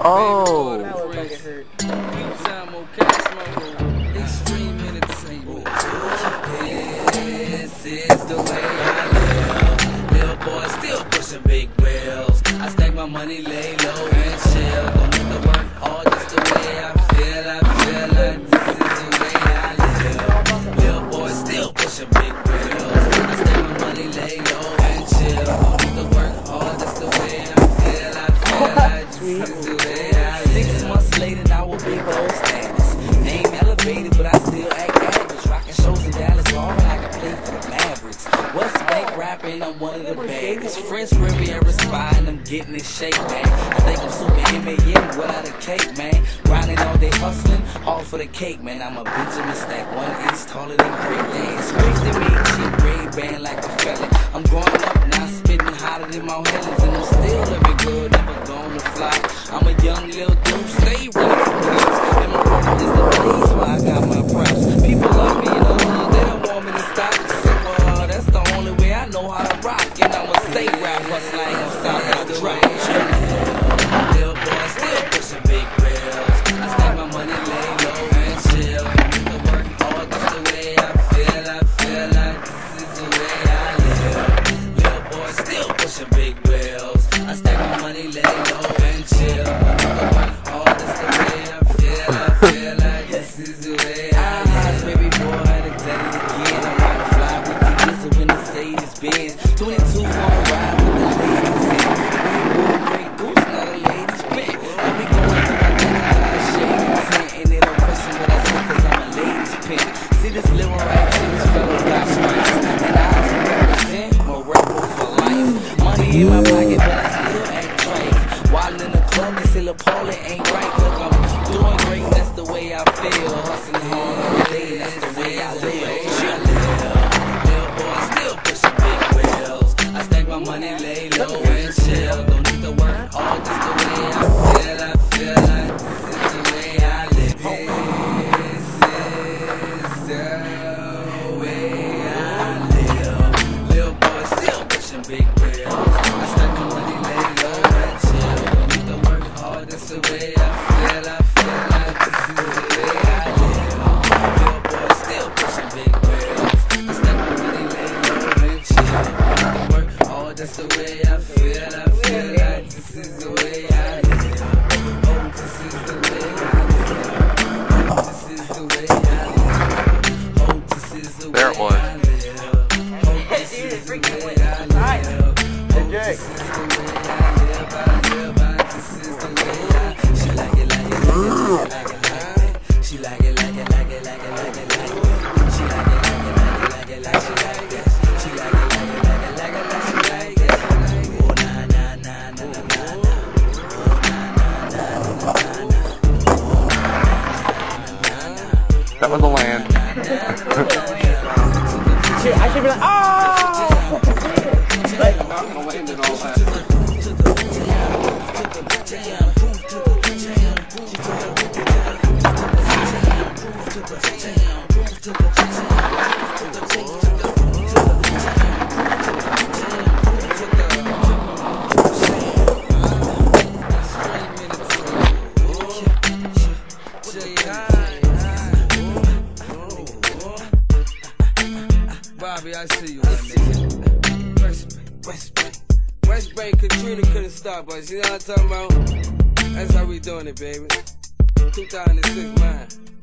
Oh. That looked like it hurt. Extreme entertainment. This is the way I live. Little boy still pushing big wheels. I stack my money, lay low and chill. Don't need to work hard, just the way I feel. I feel like this is the way I live. Little boy still pushing big wheels. I stack my money, lay low and chill. Don't need to work hard, just the way I feel. I feel like this is the way I live. 6 months later, now we're big old status. Name elevated, but I still act average. Rocking shows in Dallas, ballin' like I play for the Mavericks. West Bank rapping, I'm one of the baddest. French Riviera spy, and I'm getting it shake, man. I think I'm super M.A.M. without a cake, man. Grinding all day, hustling, all for the cake, man. I'm a Benjamin Stack, 1 inch taller than Great Dance. Grace to me, cheap grade band like a felon. I'm growing up now, spitting hotter than Mount Helens, and I'm still living good, never gonna fly. I'm a young little dude, stay running from cops. And my brother is the place where I got my props. People love me in the hood, they don't want me to stop. So, that's the only way I know how to rock. And I'ma stay rap hustling, I ain't gonna stop when I drop. Little boy still pushing big wheels. I stack my money, lay low and chill. Don't need to work hard, that's the way I feel. I feel like this is the way I live. Little boy still pushing big wheels. I stack my money, lay low and chill. Don't need to work hard, that's the way I feel. I feel like this is the way I live. Baby boy, I done done it again. I'm riding fly with the whistle when the Mercedes Benz. 22 on a ride with the ladies in. Great goose, not a lady's bent. I be going through my thing, I got a shade in tent. And they don't question what I say, cause I'm a ladies pimp. See this little right here, this fellow got stripes. And I represent my rebel for life. Money in my pocket, but I still act trite. While in the club, they say Paul, it ain't right. Look, I'm doing great, that's the way I feel. Hustling hard every day, that's the way I live. Little boy still pushing big wheels. I stack my money, lay low and chill. Don't need to work hard, just the way I feel. I feel like this is the way I live. This is the way I live. Little boy still pushing big wheels. I stack my money, lay low and chill. Don't need to work hard, that's the way I feel. I feel like this is the way I live. Little boy still pushing big wheels. I stack my money, lay low and chill. Don't need to work hard, that's the way I feel. I feel like this is the way I live. Oh, this is the way I live. Oh, this is the way I live. Oh, this is the way There it was. I live. Oh, this is the way I live. Oh, this is the way I live. I live. This is the way I live. She like it, like it, like it, like it. She like it, like it, like it, like it, like it, like it. She like it, like it, like it, like it, like she like it. She like it, like it, like it, like it, like she like it. Oh na na na na na na na. Oh na na na na na na. That was the land. I should be like, oh! The land and all that. Bobby, I see you, my nigga. West Bank, Katrina couldn't stop us. You know what I'm talking about? That's how we doing it, baby. 2006, man.